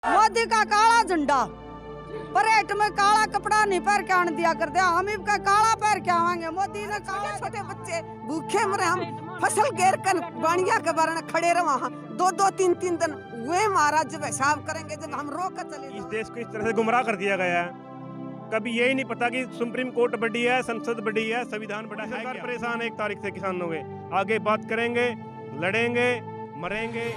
मोदी का काला झंडा परेड में काला कपड़ा नहीं पहन के आने दिया करते, हम का काला पहन के आवांगे। मोदी ने काला, छोटे बच्चे भूखे मरे, हम फसल घेर कर बाणिया के बारे में खड़े रहे वहाँ 2-3 दिन वे महाराज जब हिसाब करेंगे, जब हम रोक कर चले। इस देश को इस तरह से गुमराह कर दिया गया है, कभी यही नहीं पता कि सुप्रीम कोर्ट बड़ी है, संसद बड़ी है, संविधान बड़ा है। सरकार परेशान है 1 तारीख से किसानों के। आगे बात करेंगे, लड़ेंगे, मरेंगे।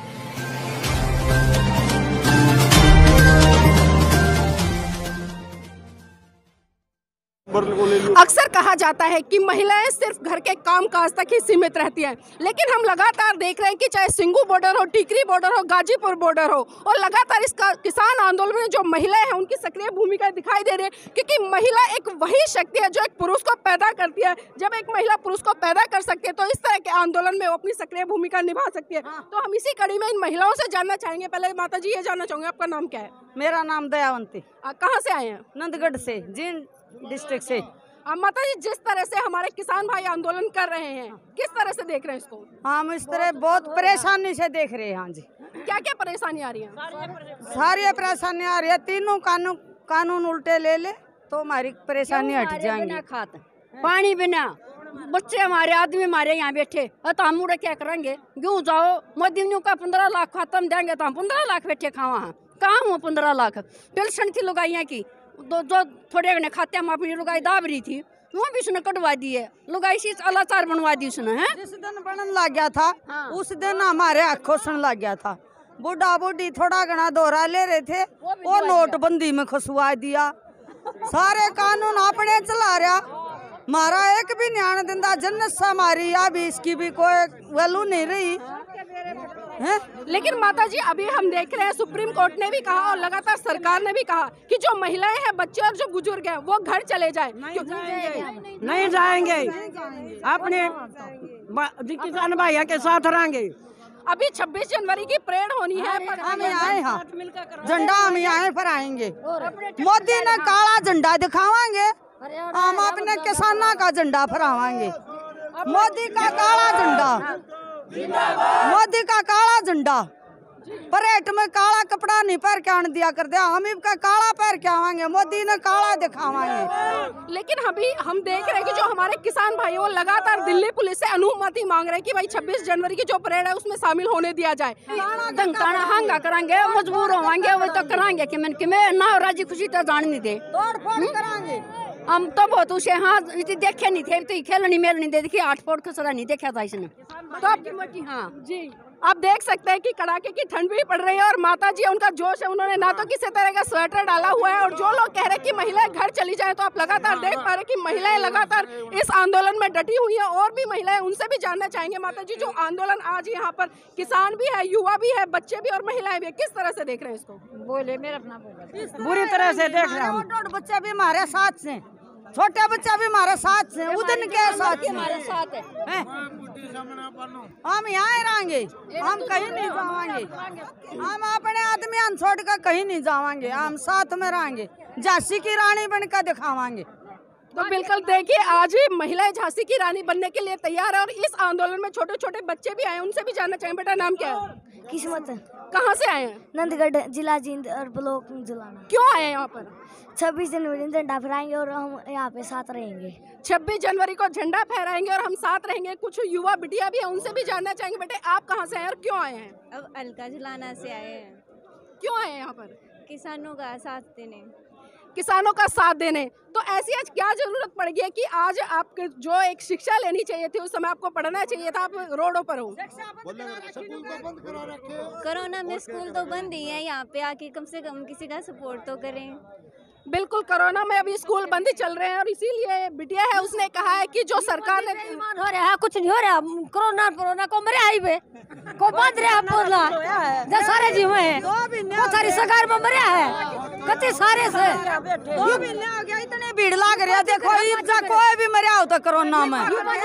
अक्सर कहा जाता है कि महिलाएं सिर्फ घर के काम काज तक ही सीमित रहती हैं, लेकिन हम लगातार देख रहे हैं कि चाहे सिंगू बॉर्डर हो, टिकरी बॉर्डर हो, गाजीपुर बॉर्डर हो, और लगातार इस किसान आंदोलन में जो महिलाएं हैं उनकी सक्रिय भूमिका दिखाई दे रही है, क्योंकि महिला एक वही शक्ति है जो एक पुरुष को पैदा करती है। जब एक महिला पुरुष को पैदा कर सकती है तो इस तरह के आंदोलन में वो अपनी सक्रिय भूमिका निभा सकती है। तो हम इसी कड़ी में इन महिलाओं से जानना चाहेंगे। पहले माता जी ये जानना चाहूंगे, आपका नाम क्या है? मेरा नाम दयावंती। कहाँ से आए हैं? नंदगढ़ से, जींद डिस्ट्रिक्ट से। माता जी, जिस तरह से हमारे किसान भाई आंदोलन कर रहे हैं, किस तरह से देख रहे हैं इसको? हम इस तरह बहुत परेशानी से देख रहे हैं। हाँ जी। क्या क्या परेशानी आ रही है? सारी परेशानी आ रही है। तीनों कानून उल्टे ले ले तो हमारी परेशानी हट जाएंगी। पानी बिना बच्चे हमारे, आदमी हमारे यहाँ बैठे, तो हम उड़े क्या करेंगे? क्यों जाओ, मोदी का 15 लाख खत्म देंगे तो हम 15 लाख बैठे खावा। कहाँ हुआ 15 लाख? पेंशन थी लुगाइया की, जो थोड़े घने खाते हम अपनी लुगाई दाब रही थी, वो भी उसने कटवा दी है। लुगाई सी अलाचार बनवा दी उसने। है जिस दिन बनन लग गया था, हाँ। उस दिन हमारे खोसन लग गया था। बुढ़ा बुढ़ी थोड़ा घना दोहरा ले रहे थे, वो नोटबंदी में खसवा दिया। सारे कानून अपने चला रहा, मारा एक भी न्याण दिंदा। जन्नत से हमारी अभी इसकी भी कोई वैल्यू नहीं रही है। लेकिन माता जी, अभी हम देख रहे हैं सुप्रीम कोर्ट ने भी कहा और लगातार सरकार ने भी कहा कि जो महिलाएं हैं, बच्चे और जो बुजुर्ग हैं, वो घर चले जाएं। नहीं जाएंगे, अपने किसान भाइयों के साथ रहेंगे। अभी 26 जनवरी की परेड होनी है, हम आए हैं, झंडा हम यहाँ पर आएंगे। मोदी ने काला झंडा दिखावांगे, हम अपने किसानों का झंडा फहरावांगे। मोदी का काला झंडा, मोदी का काला झंडा परेड में काला कपड़ा नहीं पहन के आने दिया करते, हम का काला पहन के आवांगे। मोदी ने काला दिखावांगे। लेकिन अभी हम देख रहे हैं कि जो हमारे किसान भाई वो लगातार दिल्ली पुलिस से अनुमति मांग रहे हैं कि भाई 26 जनवरी की जो परेड है उसमें शामिल होने दिया जाए। हंगा करांगे, मजबूर होवांगे, वो तो करांगे कि मैं ना राजी खुशी तो जान नहीं दे, करांगे। हम तो बहुत उसे हाँ देखे नहीं थे, तो खेलनी मेलनी दे देखिए, 8 फुट खसरा नहीं देखा था इसने। तो हाँ जी, आप देख सकते हैं कि कड़ाके की ठंड भी पड़ रही है और माता जी उनका जोश है, उन्होंने ना तो किसी तरह का स्वेटर डाला हुआ है। और जो लोग कह रहे हैं कि महिलाएं घर चली जाएं, तो आप लगातार देख पा रहे हैं कि महिलाएं लगातार इस आंदोलन में डटी हुई हैं। और भी महिलाएं, उनसे भी जानना चाहेंगे माता जी, जो आंदोलन आज यहाँ पर किसान भी है, युवा भी है, बच्चे भी और महिलाएं भी, किस तरह से देख रहे हैं इसको? बोले मेरा अपना बोले। बुरी तरह से देख रहे हैं। बच्चे भी हमारे साथ से, छोटे बच्चा भी हमारे साथ से, उदन के साथ हमारे साथ है। हम यहाँ रहेंगे, हम कहीं नहीं जावांगे। हम अपने आदमी छोड़ कर कहीं नहीं जावांगे, हम साथ में रहेंगे, झांसी की रानी बनकर दिखावांगे। तो बिल्कुल देखिए, आज महिलाएं झांसी की रानी बनने के लिए तैयार है और इस आंदोलन में छोटे छोटे बच्चे भी आए, उनसे भी जानना चाहिए। बेटा नाम क्या है? किस्मत। कहाँ से आए हैं? नंदगढ़ जिला, जींद और ब्लॉक जुलाना। क्यों आए हैं यहाँ पर? 26 जनवरी झंडा फहराएंगे और हम यहाँ पे साथ रहेंगे। 26 जनवरी को झंडा फहराएंगे और हम साथ रहेंगे। कुछ युवा बिटिया भी है, उनसे भी जानना चाहेंगे। बेटे आप कहाँ से आए और क्यों आए हैं? अब अलका जुलाना से आए हैं। क्यों आए हैं यहाँ पर? किसानों का साथ देने। किसानों का साथ देने। तो ऐसी आज क्या जरूरत पड़ गई है कि आज आपको जो एक शिक्षा लेनी चाहिए थी, उस समय आपको पढ़ना चाहिए था, आप रोडों पर हो? कोरोना में स्कूल तो बंद ही है, यहाँ पे आके कम से कम किसी का सपोर्ट तो करें। बिल्कुल, कोरोना में अभी स्कूल बंद ही चल रहे हैं और इसीलिए बिटिया है, उसने कहा है कि जो सरकार ने हो रहा कुछ नहीं हो रहा, कोरोना को मरे आई वे को बंद रहा बोला जो सारे जीव है, वो सारी सरकार में मरे है कति सारे से। 2 महीने हो गया, इतने भीड़ लाग रही है। देखो कोई भी मरा हो तो कोरोना में,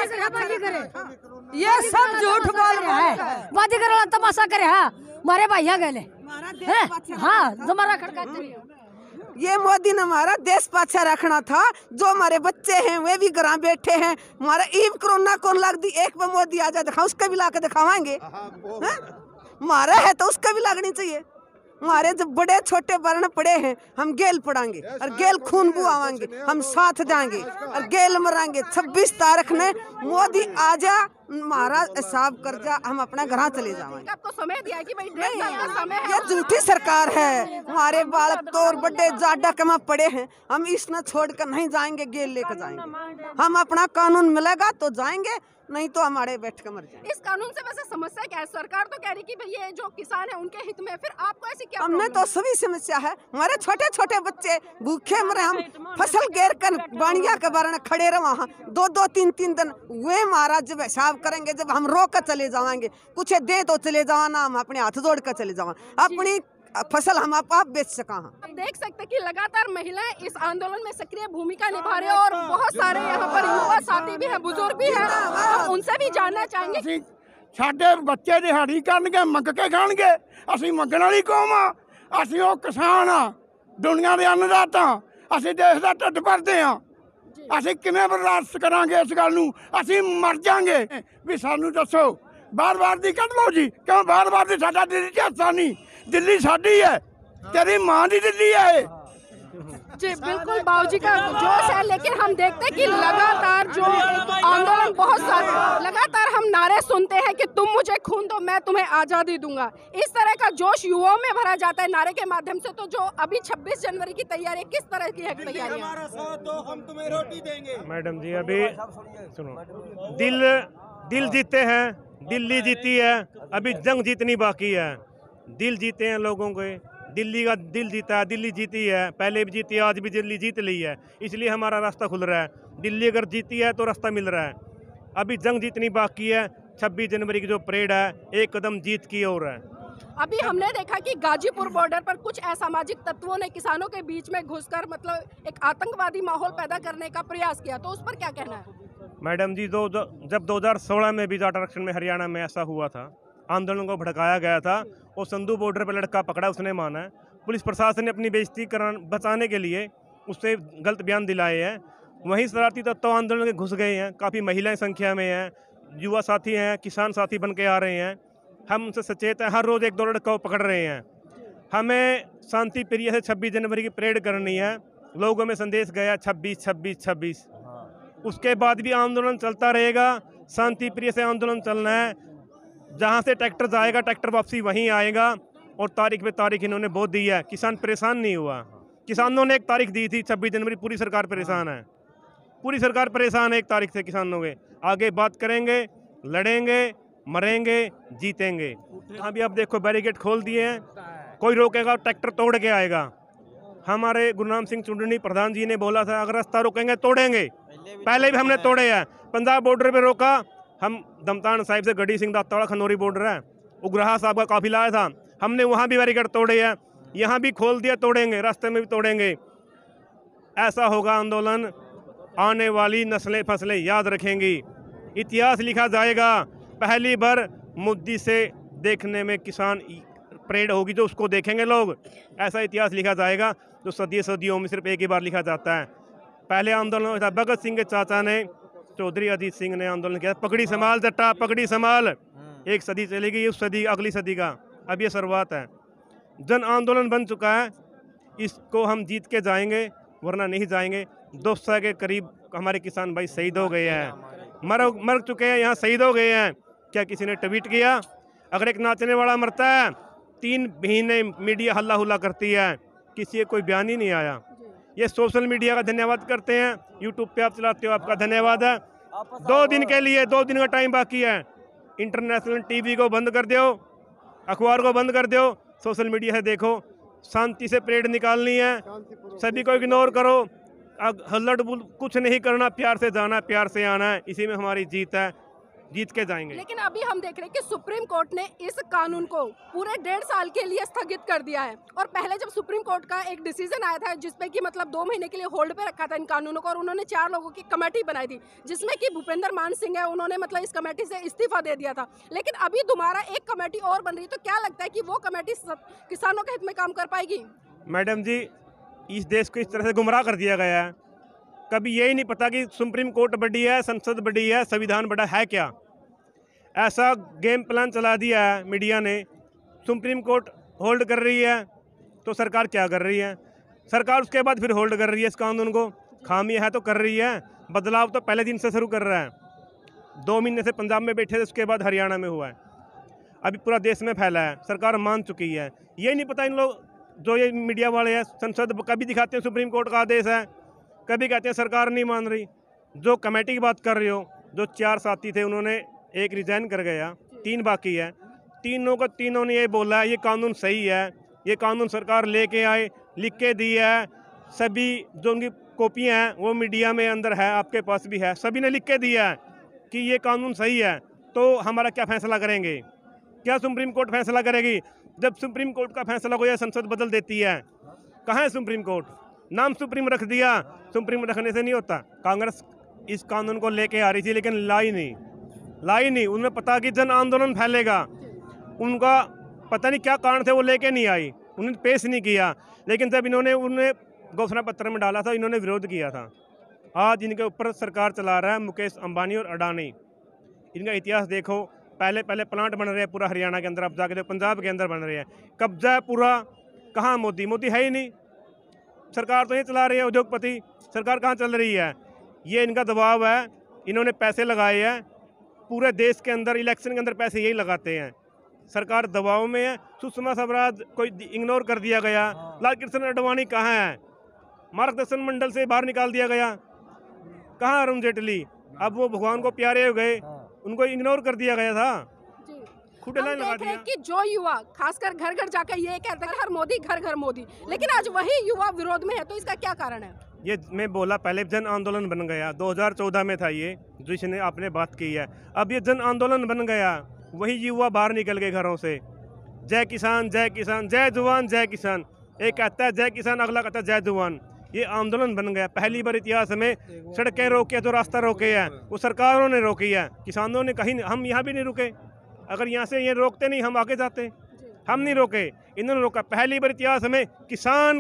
ये सब झूठ बोल रहा है। बादी करे तमाशा करे है, मारे भैया गए हाँ जमारा खड़का। ये मोदी ने हमारा देश पाछा रखना था। जो हमारे बच्चे हैं वे भी घर बैठे हैं, हमारा ईब कोरोना को लग दी, एक बार मोदी आ जाए दिखा, उसका भी ला के दिखावाएंगे। मारा है तो उसका भी लगनी चाहिए। हमारे जो बड़े छोटे वर्ण पड़े हैं हम गेल पढ़ाएंगे और गेल खून बुआवाएंगे, हम साथ जाएंगे और गेल मराएंगे। 26 तारीख ने मोदी आजा, महाराज हिसाब कर जा, हम अपना घर चले जाएंगे। आपको समय दिया है कि भाई 1.5 साल का समय है। ये झूठी सरकार है। हमारे बालक तो और बड़े जाडा कमा पड़े हैं, हम इसने छोड़कर नहीं जाएंगे, गेल लेकर जाएंगे। हम अपना कानून मिलेगा तो जाएंगे, नहीं तो हमारे बैठ कर मर जाएंगे। इस कानून से वैसे समस्या क्या है? सरकार तो कह रही कि भाई ये जो किसान है उनके हित में, फिर आपको ऐसी क्या हमने तो सभी समस्या है। हमारे छोटे छोटे बच्चे भूखे मरे, हम फसल घेर कर बाणिया के बारे में खड़े रहे वहाँ 2-2, 3-3 दिन। वे महाराज जब हिसाब करेंगे, जब हम रोक कर चले जाएंगे, कुछ दे तो चले जाना, हम अपने हाथ जोड़ कर चले जावा, अपनी फसल हम आप बेच सका। आप देख सकते हैं कि लगातार महिलाएं इस आंदोलन में सक्रिय भूमिका निभा रही है और बहुत सारे यहाँ पर युवा साथी भी हैं, बुजुर्ग भी हैं, हम उनसे भी जानना चाहेंगे। साडे बच्चे दिहाड़ी करनगे, मंग के खाणगे, असीं मंगण वाली कौम आ, असीं ओ किसान आ, दुनिया दे अन्नदाता, असीं देश दा ढिੱਡ भरदे आ, असीं किवें बर्दाश्त करांगे इस गल नूं? असीं मर जांगे। भी सानूं दसो, बार-बार दी कढ लो जी, क्यों बार-बार दी? साडा दिल्ली च हिस्सा नहीं, दिल्ली साडी है, तेरी मां दी दिल्ली है। जी बिल्कुल, बाबूजी का जोश है, लेकिन हम देखते हैं कि लगातार जो आंदोलन बहुत सारे, लगातार हम नारे सुनते हैं कि तुम मुझे खून दो मैं तुम्हें आज़ादी दूंगा। इस तरह का जोश युवाओं में भरा जाता है नारे के माध्यम से। तो जो अभी 26 जनवरी की तैयारी, किस तरह की है तैयारियां? हम तुम्हें रोटी देंगे। मैडम जी अभी सुनो, दिल जीते हैं, दिल्ली जीती है, अभी जंग जीतनी बाकी है। दिल जीते हैं लोगों के, दिल्ली का दिल जीता है, दिल्ली जीती है, पहले भी जीती है, आज भी दिल्ली जीत ली है, इसलिए हमारा रास्ता खुल रहा है। दिल्ली अगर जीती है तो रास्ता मिल रहा है, अभी जंग जीतनी बाकी है। 26 जनवरी की जो परेड है, एक कदम जीत की ओर है। अभी हमने देखा कि गाजीपुर बॉर्डर पर कुछ असामाजिक तत्वों ने किसानों के बीच में घुसकर मतलब एक आतंकवादी माहौल पैदा करने का प्रयास किया, तो उस पर क्या कहना है? मैडम जी, जब 2016 में भी जाट आरक्षण में हरियाणा में ऐसा हुआ था, आंदोलन को भड़काया गया था और संधू बॉर्डर पर लड़का पकड़ा, उसने माना है। पुलिस प्रशासन ने अपनी बेइज्जती बचाने के लिए उससे गलत बयान दिलाए हैं। वहीं शरारती तत्व आंदोलन के घुस गए हैं, काफ़ी महिलाएं संख्या में हैं, युवा साथी हैं, किसान साथी बन के आ रहे हैं। हम उनसे सचेत हैं, हर रोज़ 1-2 लड़का को पकड़ रहे हैं। हमें शांति प्रिय से 26 जनवरी की परेड करनी है। लोगों में संदेश गया 26-26-26। उसके बाद भी आंदोलन चलता रहेगा, शांति प्रिय से आंदोलन चलना है। जहाँ से ट्रैक्टर जाएगा, ट्रैक्टर वापसी वहीं आएगा। और तारीख पे तारीख इन्होंने बहुत दी है, किसान परेशान नहीं हुआ। किसानों ने एक तारीख दी थी 26 जनवरी, पूरी सरकार परेशान है, पूरी सरकार परेशान है 1 तारीख से किसानों के। आगे बात करेंगे, लड़ेंगे, मरेंगे, जीतेंगे। यहाँ भी आप देखो बैरिकेड खोल दिए हैं, कोई रोकेगा ट्रैक्टर तोड़ के आएगा। हमारे गुरनाम सिंह चुंडनी प्रधान जी ने बोला था अगर रास्ता रोकेंगे तोड़ेंगे, पहले भी हमने तोड़े हैं। पंजाब बॉर्डर पे रोका, हम दमतान साहिब से गढ़ी सिंह दाताड़ा खनौरी बॉर्डर है, उग्रहा साहब का काफिला आया था, हमने वहाँ भी बैरिकेड तोड़े हैं, यहाँ भी खोल दिया, तोड़ेंगे, रास्ते में भी तोड़ेंगे। ऐसा होगा आंदोलन, आने वाली नस्लें फसलें याद रखेंगी, इतिहास लिखा जाएगा। पहली बार मोदी से देखने में किसान परेड होगी, जो उसको देखेंगे लोग, ऐसा इतिहास लिखा जाएगा जो सदियों में सिर्फ एक ही बार लिखा जाता है। पहले आंदोलन था, भगत सिंह के चाचा ने, चौधरी अजीत सिंह ने आंदोलन किया, पगड़ी संभाल जट्टा, पगड़ी संभाल। 1 सदी चलेगी, उस सदी अगली सदी का अब ये शुरुआत है। जन आंदोलन बन चुका है, इसको हम जीत के जाएंगे, वरना नहीं जाएंगे। 200 के करीब हमारे किसान भाई शहीद हो गए हैं, मर चुके हैं, यहाँ शहीद हो गए हैं। क्या किसी ने ट्वीट किया? अगर एक नाचने वाला मरता है, 3 महीने मीडिया हल्ला हुल्ला करती है, किसी का कोई बयान ही नहीं आया। ये सोशल मीडिया का धन्यवाद करते हैं, यूट्यूब पे आप चलाते हो, आपका धन्यवाद है। 2 दिन के लिए 2 दिन का टाइम बाकी है, इंटरनेशनल टीवी को बंद कर दो, अखबार को बंद कर दो, सोशल मीडिया से देखो। शांति से परेड निकालनी है, सभी को इग्नोर करो, हल्लड़ कुछ नहीं करना, प्यार से जाना, प्यार से आना है, इसी में हमारी जीत है, जीत के जाएंगे। लेकिन अभी हम देख रहे हैं कि सुप्रीम कोर्ट ने इस कानून को पूरे 1.5 साल के लिए स्थगित कर दिया है। और पहले जब सुप्रीम कोर्ट का एक डिसीजन आया था जिसपे कि मतलब 2 महीने के लिए होल्ड पे रखा था इन कानूनों को, और उन्होंने 4 लोगों की कमेटी बनाई थी, जिसमें कि भूपेंद्र मान सिंह है, उन्होंने मतलब इस कमेटी से इस्तीफा दे दिया था। लेकिन अभी दोबारा एक कमेटी और बन रही, तो क्या लगता है कि वो कमेटी किसानों के हित में काम कर पाएगी? मैडम जी, इस देश को इस तरह से गुमराह कर दिया गया है, कभी यही नहीं पता कि सुप्रीम कोर्ट बड़ी है, संसद बड़ी है, संविधान बड़ा है क्या। ऐसा गेम प्लान चला दिया है मीडिया ने। सुप्रीम कोर्ट होल्ड कर रही है तो सरकार क्या कर रही है? सरकार उसके बाद फिर होल्ड कर रही है इस कानून को। खामी है तो कर रही है, बदलाव तो पहले दिन से शुरू कर रहा है। 2 महीने से पंजाब में बैठे थे, उसके बाद हरियाणा में हुआ है, अभी पूरा देश में फैला है। सरकार मान चुकी है। ये नहीं पता इन लोग जो ये मीडिया वाले हैं, संसद कभी दिखाते हैं सुप्रीम कोर्ट का आदेश है, कभी कहते हैं सरकार नहीं मान रही। जो कमेटी की बात कर रहे हो, जो 4 साथी थे उन्होंने एक रिजाइन कर गया, 3 बाकी है। तीनों ने ये बोला ये कानून सही है, ये कानून सरकार लेके आए, लिख के दी है। सभी जो उनकी कॉपियाँ हैं वो मीडिया में अंदर है, आपके पास भी है, सभी ने लिख के दिया है कि ये कानून सही है। तो हमारा क्या फैसला करेंगे? क्या सुप्रीम कोर्ट फैसला करेगी? जब सुप्रीम कोर्ट का फैसला हो जाए संसद बदल देती है। कहाँ है सुप्रीम कोर्ट? नाम सुप्रीम रख दिया, सुप्रीम रखने से नहीं होता। कांग्रेस इस कानून को लेके आ रही थी लेकिन लाई नहीं। उन्हें पता कि जन आंदोलन फैलेगा, उनका पता नहीं क्या कारण थे, वो लेके नहीं आई, उन्होंने पेश नहीं किया। लेकिन जब उन्हें घोषणा पत्र में डाला था, इन्होंने विरोध किया था। आज इनके ऊपर सरकार चला रहा है मुकेश अंबानी और अडानी। इनका इतिहास देखो, पहले प्लांट बन रहे हैं पूरा हरियाणा के अंदर, अब जाके पंजाब के अंदर बन रहे हैं। कब्जा है पूरा। कहाँ मोदी है ही नहीं। सरकार तो ये चला रही है, उद्योगपति। सरकार कहाँ चल रही है? ये इनका दबाव है, इन्होंने पैसे लगाए हैं पूरे देश के अंदर, इलेक्शन के अंदर पैसे यही लगाते हैं। सरकार दबाव में है। सुषमा स्वराज को इग्नोर कर दिया गया। लाल कृष्ण आडवाणी कहाँ है? मार्गदर्शन मंडल से बाहर निकाल दिया गया। कहाँ अरुण जेटली? अब वो भगवान को प्यारे हो गए, उनको इग्नोर कर दिया गया था। खुद लाइन लगा दिया कि जो युवा खासकर घर घर जाकर ये कहते हैं हर मोदी घर घर मोदी, लेकिन आज वही युवा विरोध में है, तो इसका क्या कारण है? ये मैं बोला पहले जन आंदोलन बन गया, 2014 में था ये जिसने आपने बात की है। अब ये जन आंदोलन बन गया, वही युवा बाहर निकल गए घरों से। जय किसान, जय किसान, जय जवान, जय किसान। एक कहता है जय किसान, अगला कहता है जय जवान। ये आंदोलन बन गया। पहली बार इतिहास में सड़कें रोके तो रास्ता रोके है, वो सरकारों ने रोकी है, किसानों ने कहीं। हम यहाँ भी नहीं रुके। अगर यहाँ से ये रोकते नहीं, हम आगे जाते। हम नहीं रोके, इन्होंने रोका। पहली बार इतिहास में किसान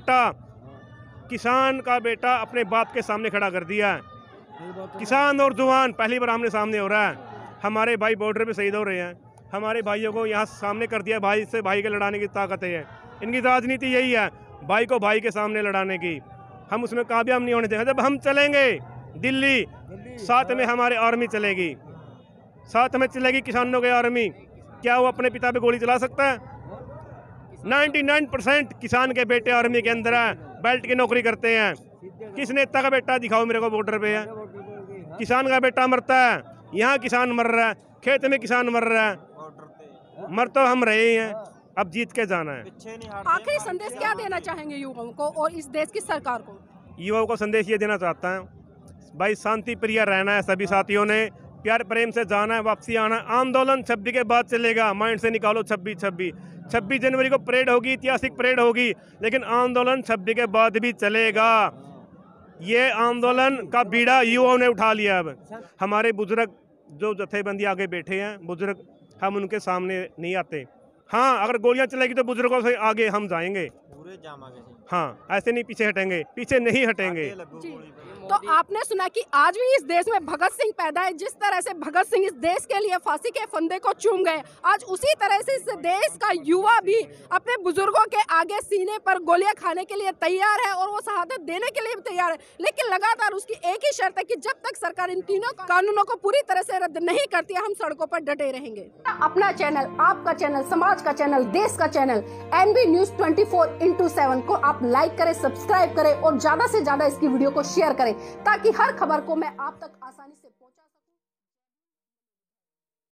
का बेटा अपने बाप के सामने खड़ा कर दिया है। किसान और जवान पहली बार आमने सामने हो रहा है। हमारे भाई बॉर्डर पे शहीद हो रहे हैं, हमारे भाइयों को यहाँ सामने कर दिया। भाई से भाई के लड़ाने की ताकत है। इनकी राजनीति यही है, भाई को भाई के सामने लड़ाने की। हम उसमें कामयाब नहीं होने देंगे। जब हम चलेंगे दिल्ली, साथ में हमारे आर्मी चलेगी, साथ में चलेगी किसानों की आर्मी। क्या वो अपने पिता पे गोली चला सकता है? 99% किसान के बेटे आर्मी के अंदर है, बेल्ट की नौकरी करते हैं। किस नेता का बेटा दिखाओ मेरे को बॉर्डर पे है? किसान का बेटा मरता है, यहाँ किसान मर रहा है, खेत में किसान मर रहा है। मर तो हम रहे हैं, अब जीत के जाना है। आखिरी संदेश क्या देना चाहेंगे युवाओं को और इस देश की सरकार को? युवाओं को संदेश ये देना चाहता है, भाई शांति प्रिय रहना है। सभी साथियों ने प्यार प्रेम से जाना है, वापसी आना है। आंदोलन 26 के बाद चलेगा, माइंड से निकालो। 26 जनवरी को परेड होगी, ऐतिहासिक परेड होगी, लेकिन आंदोलन 26 के बाद भी चलेगा। ये आंदोलन का बीड़ा युवाओं ने उठा लिया। अब हमारे बुजुर्ग जो जथेबंदी आगे बैठे हैं, बुजुर्ग, हम उनके सामने नहीं आते। हाँ, अगर गोलियां चलेगी तो बुजुर्गों से आगे हम जाएंगे। हाँ, ऐसे नहीं पीछे हटेंगे, पीछे नहीं हटेंगे। तो आपने सुना कि आज भी इस देश में भगत सिंह पैदा है। जिस तरह से भगत सिंह इस देश के लिए फांसी के फंदे को चूम गए, आज उसी तरह से इस देश का युवा भी अपने बुजुर्गों के आगे सीने पर गोलियां खाने के लिए तैयार है और वो शहादत देने के लिए भी तैयार है। लेकिन लगातार उसकी एक ही शर्त है कि जब तक सरकार इन तीनों कानूनों को पूरी तरह से रद्द नहीं करती है, हम सड़कों पर डटे रहेंगे। अपना चैनल, आपका चैनल, समाज का चैनल, देश का चैनल NB News 24/7 को आप लाइक करें, सब्सक्राइब करें और ज्यादा से ज्यादा इसकी वीडियो को शेयर करें, ताकि हर खबर को मैं आप तक आसानी से पहुंचा सकूं।